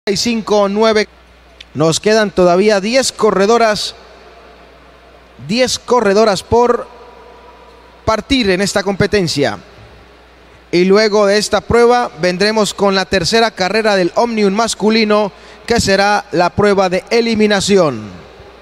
35-9. Nos quedan todavía 10 corredoras por partir en esta competencia. Y luego de esta prueba vendremos con la tercera carrera del Omnium masculino, que será la prueba de eliminación.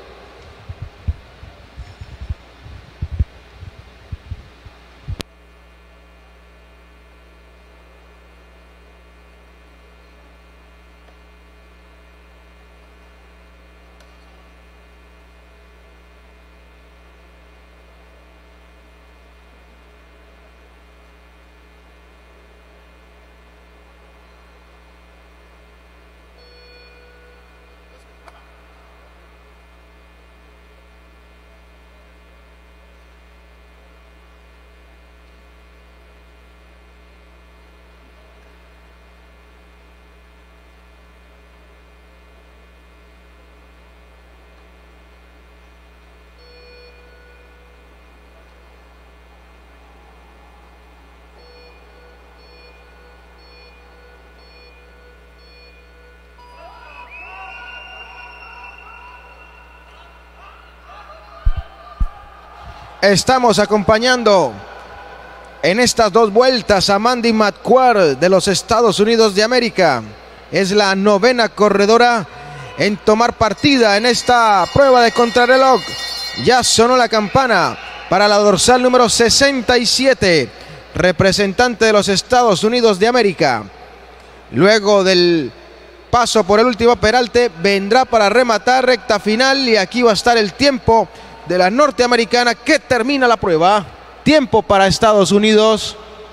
Estamos acompañando en estas dos vueltas a Mandy Marquardt de los Estados Unidos de América. Es la novena corredora en tomar partida en esta prueba de contrarreloj. Ya sonó la campana para la dorsal número 67, representante de los Estados Unidos de América. Luego del paso por el último peralte, vendrá para rematar recta final, y aquí va a estar el tiempo de la norteamericana que termina la prueba. Tiempo para Estados Unidos.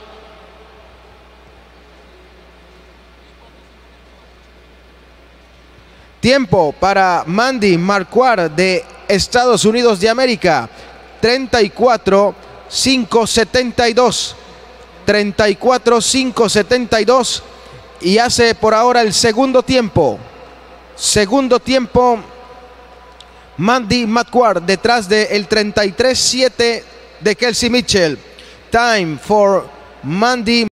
Tiempo para Mandy Marquardt de Estados Unidos de América. 34.572. 34.572. Y hace por ahora el segundo tiempo. Segundo tiempo Mandy Marquardt detrás del 33.7 de Kelsey Mitchell. Time for Mandy